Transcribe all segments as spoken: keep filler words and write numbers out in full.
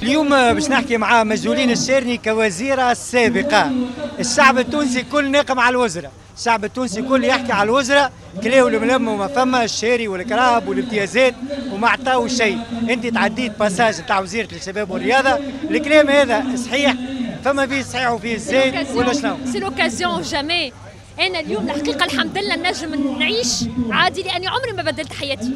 اليوم باش نحكي مع مجهولين الشارني كوزيرة سابقة. الشعب التونسي كل ناقم على الوزراء، الشعب التونسي كل يحكي على الوزراء كلاو الملم وما فما الشاري والكراب والامتيازات وما عطاو شيء. انت تعديت باساج نتاع وزيرة الشباب والرياضة، الكلام هذا صحيح؟ فما فيه صحيح وفيه الزايد ولا شنو؟ سي لوكازيون جامي. انا اليوم الحقيقه الحمد لله نجم نعيش عادي لاني عمري ما بدلت حياتي.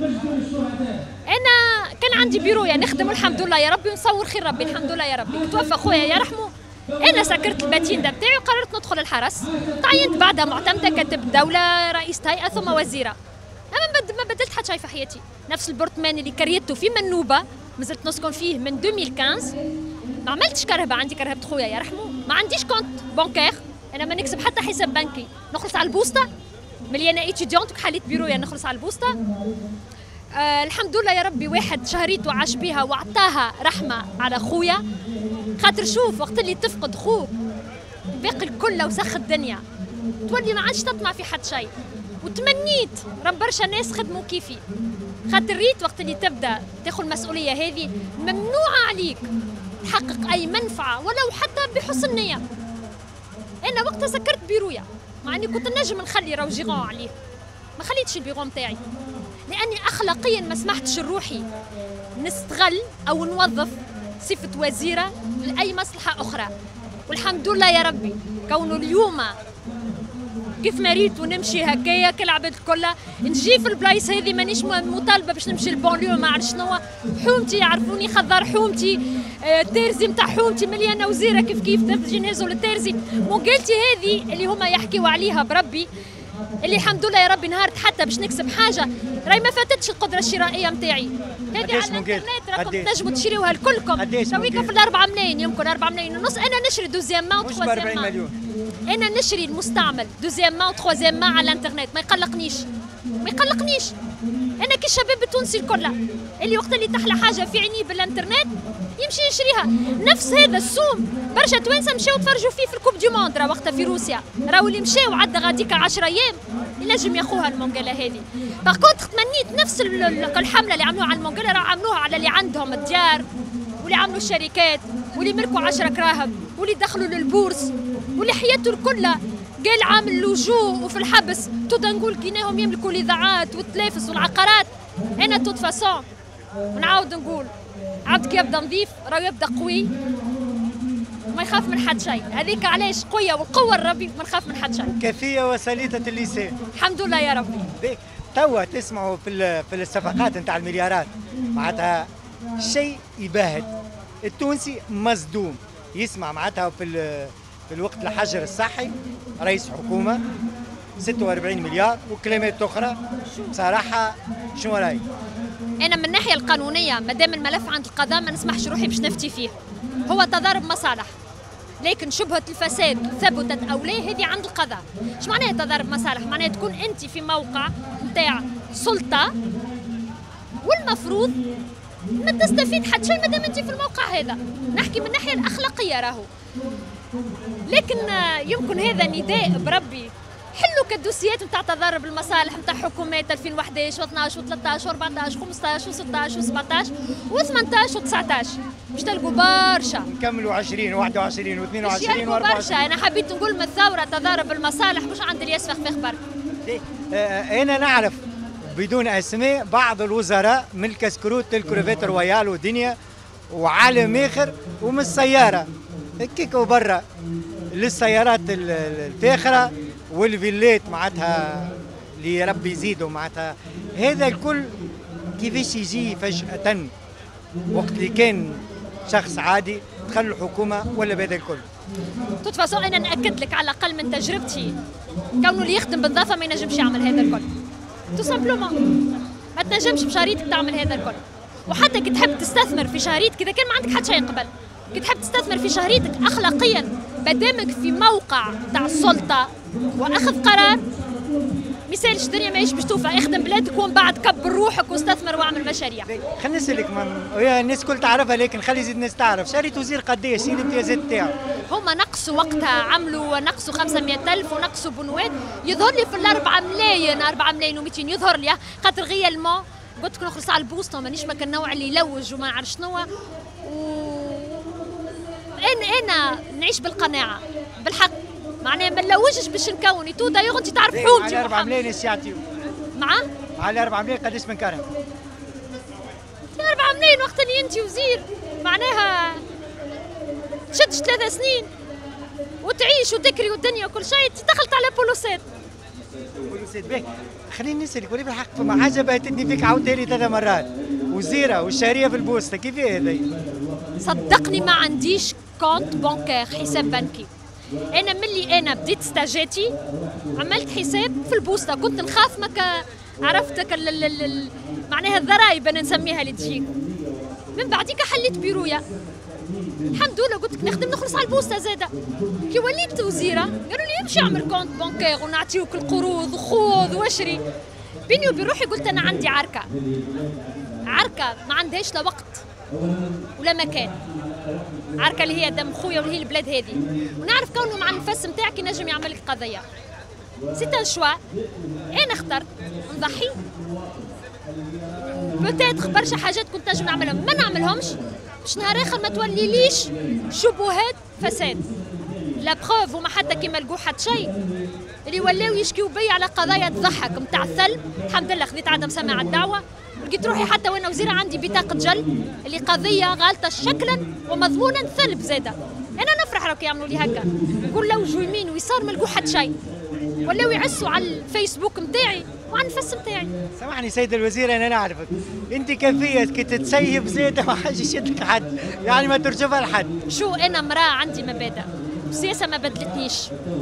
انا كان عندي بيرو يعني نخدم الحمد لله يا ربي ونصور خير ربي الحمد لله يا ربي. توفى خويا يرحمه، انا سكرت الباتين ده بتاعي وقررت ندخل الحرس. تعينت بعدها معتمده كاتب الدوله، رئيس هيئه ثم وزيره. اما ما بدلت حتى شيء في حياتي. نفس البرطمان اللي كريته في منوبه مازلت نسكن فيه من ألفين وخمسطاش. ما عملتش كرهبه، عندي كرهبه خويا يرحمه. ما عنديش كونت بانكير، انا ما نكسب حتى حساب بنكي. نخلص على البوسطه مليانه ايتيديونت وحليت بيرو يعني نخلص على البوسطه. آه الحمد لله يا ربي واحد شهريته عاش بيها وعطاها رحمه على خويا. خاطر شوف وقت اللي تفقد خوك باقي الكل وسخ الدنيا تولي ما عادش تطمع في حد شيء. وتمنيت رب برشا ناس خدموا كيفي، خاطر ريت وقت اللي تبدا تاخذ المسؤوليه هذه ممنوع عليك تحقق اي منفعه ولو حتى بحسن نيه. انا وقتها سكرت بيرويا مع اني كنت نجم نخلي راهو جيرون عليه، ما خليتش البيرو نتاعي لاني اخلاقيا ما سمحتش لروحي نستغل او نوظف صفه وزيره لاي مصلحه اخرى. والحمد لله يا ربي كونه اليوم كيف ما ريت ونمشي هكايا كالعباد الكل نجي في البلايص هذه مانيش مطالبه باش نمشي البونليو ما عرفت شنو. حومتي يعرفوني خضار حومتي، آه تيرزي نتاع حومتي مليانه وزيره كيف كيف تجي نهزوا للتيرزي. مقالتي هذه اللي هما يحكيوا عليها بربي اللي الحمد لله يا ربي نهارت حتى باش نكسب حاجه راهي ما فاتتش القدره الشرائيه نتاعي. هذه على الانترنت راكم تنجموا تشريوها لكلكم. تويكا في الأربعة ملايين يمكن أربعة ملايين ونص. انا نشري دوزيام مان وتخوازيام مان. انا نشري المستعمل دوزيام مان وتخوازيام مان على الانترنت ما يقلقنيش ما يقلقنيش. انا كي الشباب التونسي الكل اللي وقت اللي تحلى حاجه في عينيه بالانترنت يمشي يشريها. نفس هذا السوم برشا توانسه مشاو تفرجوا فيه في الكوب دي موند راه وقتها في روسيا. راهو اللي مشاو عدى غاديكا عشرة ايام ينجم ياخوها المونجلا هذه. باغ كونتخ تمنيت نفس الحمله اللي عملوها على المونجلا راه عملوها على اللي عندهم الديار واللي عملوا الشركات واللي ملكوا عشرة كراهب واللي دخلوا للبورس واللي حياته الكل قال عامل لجوء وفي الحبس. تودا نقول كيناهم يملكوا الاذاعات والتلافز والعقارات. انا توت فاسون ونعاود نقول عبدك يبدا نظيف راه يبدا قوي ما يخاف من حد شيء. هذيك علاش قويه والقوه الربي ما نخاف من حد شيء. كافيه وسليطه اللسان الحمد لله يا ربي. بيك توا تسمعوا في في الصفقات نتاع المليارات معناتها شيء يباهت. التونسي مصدوم يسمع معناتها في في الوقت الحجر الصحي رئيس حكومه ستة وأربعين مليار وكلمات اخرى. بصراحه شنو رايك؟ انا من الناحيه القانونيه مادام الملف عند القضاء ما نسمحش روحي باش نفتي فيه. هو تضارب مصالح لكن شبهه الفساد ثبتت او لا هذه عند القضاء. ايش معناها تضارب مصالح؟ معناها تكون انت في موقع نتاع سلطه والمفروض ما تستفيد حتى شيء مادام انت في الموقع هذا. نحكي من الناحيه الاخلاقيه راهو. لكن يمكن هذا نداء بربي حلوا كالدوسيات نتاع تضارب المصالح نتاع حكومات ألفين وإحداش واثناش وثلاثطاش وأربعطاش وخمسطاش وستطاش وسبعطاش وثمنطاش وتسعطاش باش تلقوا برشا. نكملوا عشرين وواحد وعشرين واثنين وعشرين وأربعة وعشرين. برشا. أنا حبيت نقول من الثورة تضارب المصالح مش عند الياس فخفخ برك. آه أنا نعرف بدون أسماء بعض الوزراء من الكسكروت الكروفيت رويال ودنيا وعالم آخر ومن السيارة كيكو برا للسيارات الفاخرة والفيلات معناتها اللي يا ربي يزيدوا معناتها. هذا الكل كيفاش يجي فجأة وقت اللي كان شخص عادي دخل الحكومة ولا بهذا الكل؟ توت فاسون انا ناكد لك على الاقل من تجربتي كونه اللي يخدم بالنظافة ما ينجمش يعمل هذا الكل. تو سامبلومون ما تنجمش بشهريتك تعمل هذا الكل. وحتى كي تحب تستثمر في شهريتك اذا كان ما عندك حتى شيء قبل كي تحب تستثمر في شهريتك اخلاقيا مادامك في موقع تاع السلطه واخذ قرار ما يسالش الدنيا ماهيش باش توفى. اخدم بلادك ومن بعد كبر روحك واستثمر واعمل مشاريع. خلينا نسالك الناس الكل تعرفها لكن خلي يزيد الناس تعرف شهريه وزير قداش شنو الامتيازات تاعو؟ هما نقصوا وقتها عملوا نقصوا خمسمائة ألف ونقصوا بنوات يظهر لي في الأربعة ملايين أربعة ملايين ومئتين يظهر لي خاطر غيالمون قلت لك نخلص على البوسطه مانيش ما كان النوع اللي يلوج وما نعرف شنو و انا انا نعيش بالقناعه بالحق معناها ما نلوجش باش نكون تو دايوغ انت تعرف حومتي على أربعة ملايين سيعتيو مع على أربعة ملايين قداش من كرم؟ أربعة ملايين وقت اللي انت وزير معناها تشدش ثلاثة سنين وتعيش وتكري والدنيا وكل شيء دخلت على بولوسات. بولوسات باهي خليني نسألك ولي بالحق فما حاجة بهتتني فيك عاودتها لي ثلاث مرات وزيرة والشهرية في البوسطة كيف هذا؟ صدقني ما عنديش كونت بانكير حساب بنكي. أنا ملي أنا بديت ستاجاتي عملت حساب في البوسطة كنت نخاف مكا عرفتك معناها الضرايب أنا نسميها اللي تجيك. من بعديك حليت بيرويا الحمد لله قلت لك نخدم نخلص على البوسطه زاده كي وليت وزيره قالوا لي امشي اعمل كونت بانكير ونعطيوك القروض وخوض واشري بيني وبين روحي قلت انا عندي عركه عركه ما عندهاش لا وقت ولا مكان عركه اللي هي دم خويا واللي هي البلاد هذه ونعرف كونه مع النفس نتاعك ينجم يعمل لك قضيه سي ان شوا انا اخترت نضحي بتاتخ برشا حاجات كنت نجم نعملهم ما نعملهمش باش نهار اخر ما توليليش شبهات فساد لا بروف وما حتى كيما لقوا حتى شيء اللي ولاو يشكيو بي على قضايا تضحك نتاع الثلب الحمد لله خذيت عدم سمع الدعوه لقيت روحي حتى وانا وزيره عندي بطاقه جل اللي قضيه غالطه شكلا ومضمونا ثلب زاده انا نفرح راك يعملوا لي هكا نقول لو جو يمين ويسار ما لقوا حتى شيء ولاو يعسوا على الفيسبوك نتاعي وعن الفس نتاعي. سامحني سيد الوزير انا نعرفك انت كيفيه كي تتسيب زياده ما حاجه يشدك حد يعني ما ترجفها لحد. شو انا امراه عندي مبادئ السياسه ما بدلتنيش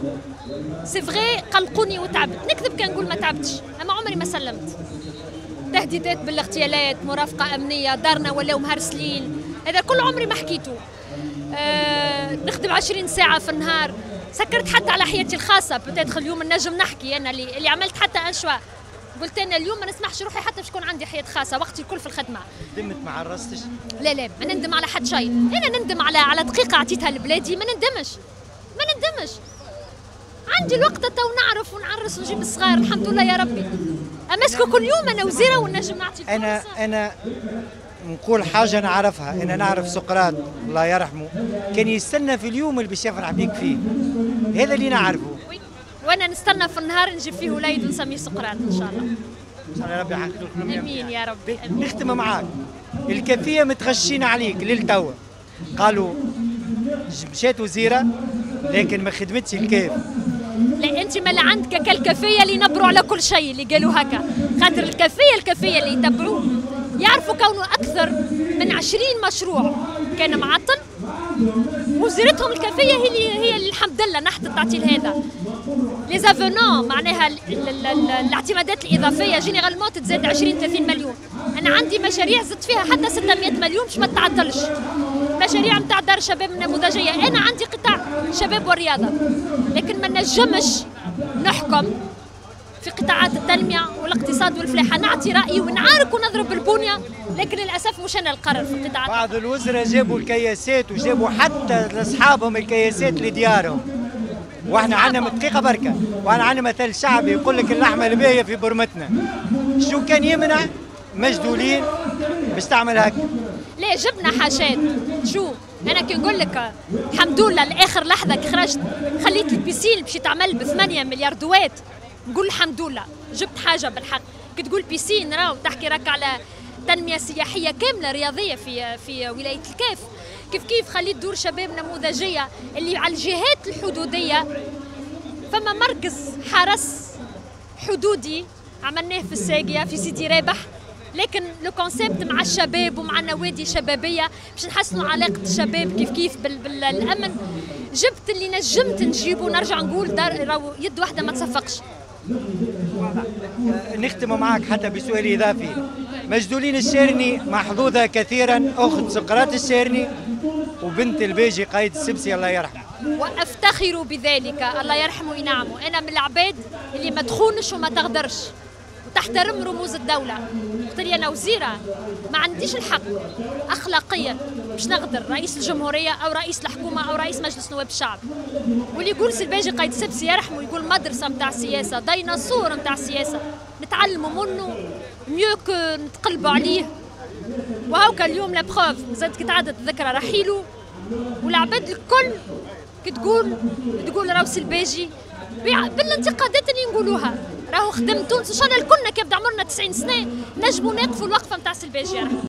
سي فغي قلقوني وتعبت نكذب كان نقول ما تعبتش اما عمري ما سلمت تهديدات بالاغتيالات مرافقه امنيه دارنا ولاو مهرسلين هذا كل عمري ما حكيته أه نخدم عشرين ساعه في النهار سكرت حتى على حياتي الخاصه بتدخل اليوم النجم نحكي انا اللي, اللي عملت حتى انشوا قلت انا اليوم ما نسمحش روحي حتى باش يكون عندي حياه خاصه وقتي الكل في الخدمه. ندمت ما عرستش؟ لا لا ما نندم على حد شيء انا نندم على على دقيقه عطيتها لبلادي ما نندمش ما نندمش عندي الوقت تو نعرف ونعرس ونجيب الصغار الحمد لله يا ربي امسكوا كل يوم انا وزيره ونجم نعطي انا انا نقول حاجه نعرفها انا نعرف سقراط الله يرحمه كان يستنى في اليوم اللي باش يفرح بيك فيه هذا اللي نعرفه وانا نستنى في النهار نجيب فيه وليد ونسميه سقراط ان شاء الله ان شاء الله ربي يحقق لك امين يا ربي نختم معاك الكافيه متغشين عليك للتوا قالوا مشات وزيره لكن ما خدمتش الكيف لا انت ما اللي عندك كالكافيه اللي ينبروا على كل شيء اللي قالوا هكا خاطر الكافيه الكافيه اللي يتبعوا يعرفوا كونه اكثر من عشرين مشروع كان معطل وزيرتهم الكافيه هي اللي هي اللي الحمد لله نحت التعطيل هذا لي زافونون معناها ال ال ال الاعتمادات الاضافيه جينيرالمون تتزاد عشرين ثلاثين مليون انا عندي مشاريع زدت فيها حتى ستمائة مليون باش ما تعطلش مشاريع نتاع دار شباب نموذجيه انا عندي قطاع شباب والرياضه لكن ما نجمش نحكم في قطاعات التنميه والاقتصاد والفلاحه نعطي رايي ونعارك ونضرب بالبنيه لكن للاسف مش انا القرار في القطاعات. بعض الوزراء جابوا الكياسات وجابوا حتى لاصحابهم الكياسات لديارهم واحنا عندنا دقيقه بركه وانا عندنا مثل شعبي يقول لك اللحمه الباهيه في برمتنا شو كان يمنع مجدولين باش تعمل هكا؟ ليه جبنا حاجات شو انا كي نقول لك الحمد لله لاخر لحظه كي خرجت خليت البيسين باش يتعمل ب ثمانية مليار دوات نقول الحمد لله جبت حاجه بالحق كي تقول بيسين راهو تحكي راك على تنميه سياحيه كامله رياضيه في في ولايه الكاف كيف كيف خليت دور شباب نموذجيه اللي على الجهات الحدوديه فما مركز حرس حدودي عملناه في الساقيه في سيدي رابح لكن لو كونسيبت مع الشباب ومع النوادي الشبابيه باش نحسنوا علاقه الشباب كيف كيف بالامن جبت اللي نجمت نجيبه نرجع نقول دار راهو يد واحده ما تصفقش. نختم معك حتى بسؤال اضافي مجدولين الشيرني محظوظه كثيرا اخت سقراط الشيرني وبنت البيجي قايد السبسي الله يرحمه وافتخر بذلك الله يرحمه وينعمه انا من العباد اللي ما تخونش وما تغدرش وتحترم رموز الدولة قلت لي أنا وزيرة ما عنديش الحق أخلاقيا باش نغدر رئيس الجمهورية أو رئيس الحكومة أو رئيس مجلس نواب الشعب واللي يقول سلباجي قايد سبسي يرحمه يقول مدرسة متاع السياسة ديناصور متاع السياسة نتعلموا منه ميو كو نتقلبوا عليه. وهوكا اليوم لا بروف زاد كي تعدت الذكرى رحيلو، والعباد الكل كي تقول تقول راهو سلباجي بالانتقادات اللي نقولوها، راهو خدم تونس ان شاء الله الكلنا كي يبدا عمرنا تسعين سنه نجموا نقفوا الوقفه نتاع سلباجي.